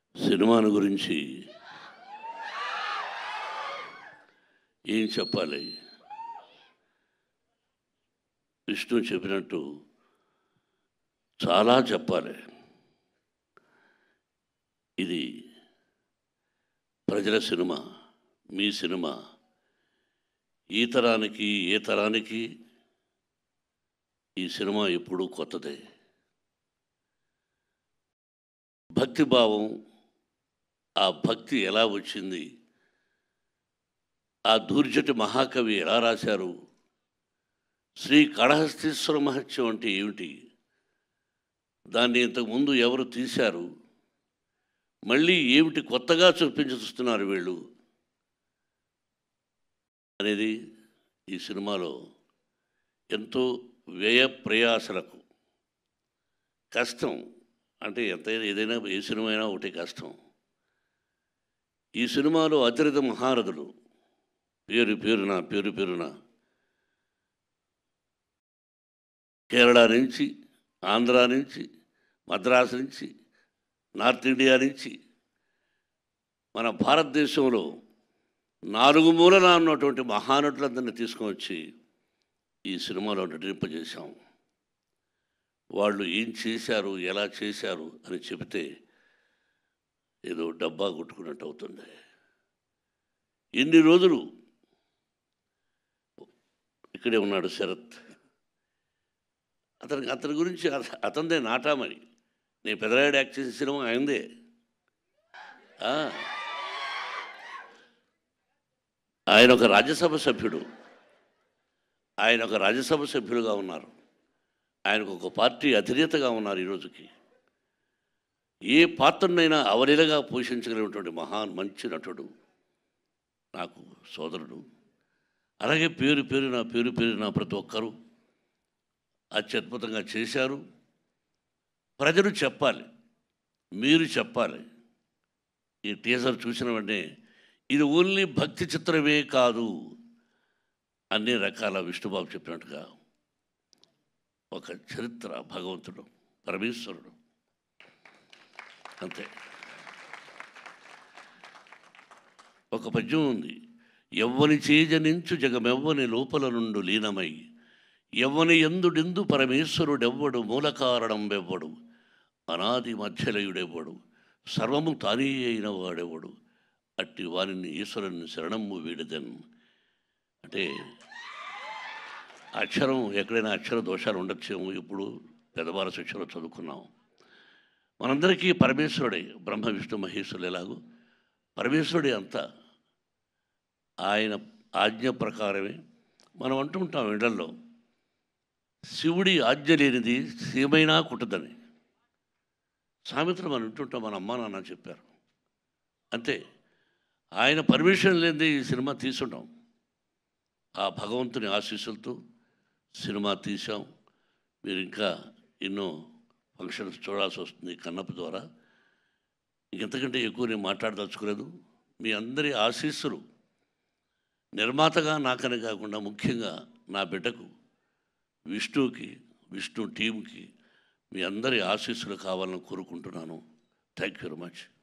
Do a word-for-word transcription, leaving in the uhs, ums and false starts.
సినిమాను గురించి ఏం చెప్పాలి? విష్ణు చెప్పినట్టు చాలా చెప్పాలి. ఇది ప్రజల సినిమా, మీ సినిమా. ఈ తరానికి ఏ తరానికి ఈ సినిమా ఎప్పుడూ కొత్తదే. భక్తి భావం, ఆ భక్తి ఎలా వచ్చింది, ఆ దూర్జటి మహాకవి ఎలా రాశారు, శ్రీ కాళహస్తీశ్వర మహత్యం అంటే ఏమిటి, దాన్ని ఇంతకుముందు ఎవరు తీశారు, మళ్ళీ ఏమిటి కొత్తగా చూపించుతున్నారు వీళ్ళు అనేది ఈ సినిమాలో ఎంతో వ్యయ ప్రయాసలకు కష్టం. అంటే ఎంతైనా ఏదైనా ఏ సినిమా అయినా ఒకటి కష్టం. ఈ సినిమాలో అతిరథ మహారథులు పేరు పేరున పేరు పేరున కేరళ నుంచి, ఆంధ్ర నుంచి, మద్రాసు నుంచి, నార్త్ ఇండియా నుంచి, మన భారతదేశంలో నాలుగు మూలన ఉన్నటువంటి మహానటులందరినీ తీసుకువచ్చి ఈ సినిమాలో నటింపజేశాం. వాళ్ళు ఏం చేశారు, ఎలా చేశారు అని చెబితే ఏదో డబ్బా కొట్టుకున్నట్టు అవుతుంది. ఎన్ని రోజులు ఇక్కడే ఉన్నాడు శరత్. అతనికి అతని గురించి అతనిదే నాటామని. నేను పెదరాయుడు యాక్ట్ చేసిన సినిమా ఆయనదే. ఆయన ఒక రాజ్యసభ సభ్యుడు. ఆయన ఒక రాజ్యసభ సభ్యులుగా ఉన్నారు. ఆయనకు ఒక పార్టీ అధినేతగా ఉన్నారు. ఈరోజుకి ఏ పాత్రనైనా అవలీలగా పోషించగలిగినటువంటి మహాన్ మంచి నటుడు, నాకు సోదరుడు. అలాగే పేరు పేరున పేరు పేరున ప్రతి ఒక్కరూ అత్యద్భుతంగా చేశారు. ప్రజలు చెప్పాలి, మీరు చెప్పాలి. ఈ టీజర్ చూసిన వెంటనే ఇది ఓన్లీ భక్తి చిత్రమే కాదు, అన్ని రకాల విష్ణుబాబు చెప్పినట్టుగా ఒక చరిత్ర, భగవంతుడు, పరమేశ్వరుడు, అంతే. ఒక పద్యం ఉంది, ఎవ్వని చేజనించు జగమెవ్వని లోపల నుండు లీనమై ఎవ్వని ఎందుడెందు పరమేశ్వరుడెవ్వడు మూల కారణం వెవ్వడు అనాది మధ్యలయుడెవ్వడు సర్వము తానే అయిన వాడెవ్వడు అట్టి వారిని ఈశ్వరుని శరణము వీడదన్. అంటే అక్షరం ఎక్కడైనా అక్షర దోషాలు ఉండొచ్చేమో. ఇప్పుడు పెద్దవార శిక్షలో చదువుకున్నాం. మనందరికీ పరమేశ్వరుడే, బ్రహ్మ విష్ణు మహేశ్వరులు ఎలాగో పరమేశ్వరుడే అంతా. ఆయన ఆజ్ఞ ప్రకారమే మనం అంటుంటాం ఇళ్లలో, శివుడి ఆజ్ఞ లేనిది సీమైనా కుట్టదని. సామెతలు మనం వింటుంటాం, మన అమ్మా నాన్న చెప్పారు. అంతే, ఆయన పర్మిషన్ లేనిదే ఈ సినిమా తీసుంటాం. ఆ భగవంతుని ఆశీస్సులతో సినిమా తీసాం. మీరు ఇంకా ఎన్నో ఫంక్షన్స్ చూడాల్సి వస్తుంది కన్నప్ప ద్వారా. ఇంకెంతకంటే ఎక్కువ నేను మాట్లాడదలుచుకోలేదు. మీ అందరి ఆశీస్సులు నిర్మాతగా నాకని కాకుండా ముఖ్యంగా నా బిడ్డకు విష్ణుకి, విష్ణు టీంకి మీ అందరి ఆశీస్సులు కావాలని కోరుకుంటున్నాను. Thank you very much.